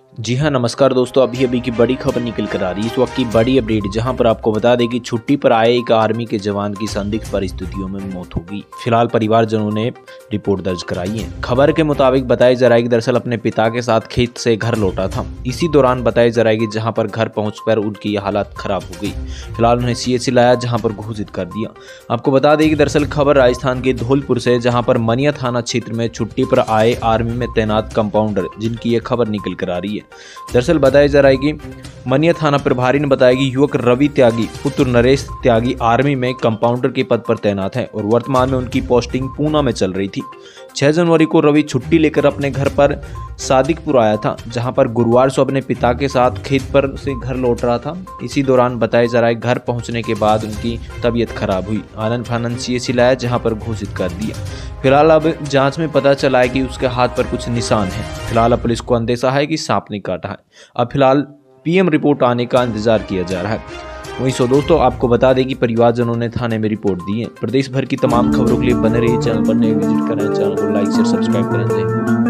जी हाँ, नमस्कार दोस्तों। अभी अभी की बड़ी खबर निकल कर आ रही है। इस वक्त की बड़ी अपडेट जहां पर आपको बता दें कि छुट्टी पर आए एक आर्मी के जवान की संदिग्ध परिस्थितियों में मौत हो गई। फिलहाल परिवारजनों ने रिपोर्ट दर्ज कराई है। खबर के मुताबिक बताया जा रहा है कि दरअसल अपने पिता के साथ खेत से घर लौटा था। इसी दौरान बताया जा रहा है कि जहाँ पर घर पहुँचकर उनकी हालत खराब हो गई। फिलहाल उन्हें CHC लाया, जहाँ पर घोषित कर दिया। आपको बता दें कि दरअसल खबर राजस्थान के धौलपुर से, जहाँ पर मनिया थाना क्षेत्र में छुट्टी पर आए आर्मी में तैनात कंपाउंडर जिनकी ये खबर निकल कर आ रही है। दरअसल बताया जा रहा है कि मनिया थाना प्रभारी ने बताया कि युवक रवि त्यागी पुत्र नरेश त्यागी आर्मी में कंपाउंडर के पद पर तैनात है और वर्तमान में उनकी पोस्टिंग पूना में चल रही थी। 6 जनवरी को रवि छुट्टी लेकर अपने घर पर सादिकपुर आया था, जहां पर गुरुवार से अपने पिता के साथ खेत पर से घर लौट रहा था। इसी दौरान बताया जा रहा है घर पहुंचने के बाद उनकी तबीयत खराब हुई। आनंद फानंद CHC लाया, जहां पर घोषित कर दिया। फिलहाल अब जांच में पता चला है कि उसके हाथ पर कुछ निशान हैं। फिलहाल अब पुलिस को अंदेशा है कि सांप ने काटा है। अब फिलहाल PM रिपोर्ट आने का इंतजार किया जा रहा है। वहीं दोस्तों आपको बता दें कि परिवारजनों ने थाने में रिपोर्ट दी है। प्रदेश भर की तमाम खबरों के लिए बने रहिए चैनल पर, नए विजिट करें, चैनल को लाइक शेयर सब्सक्राइब करें।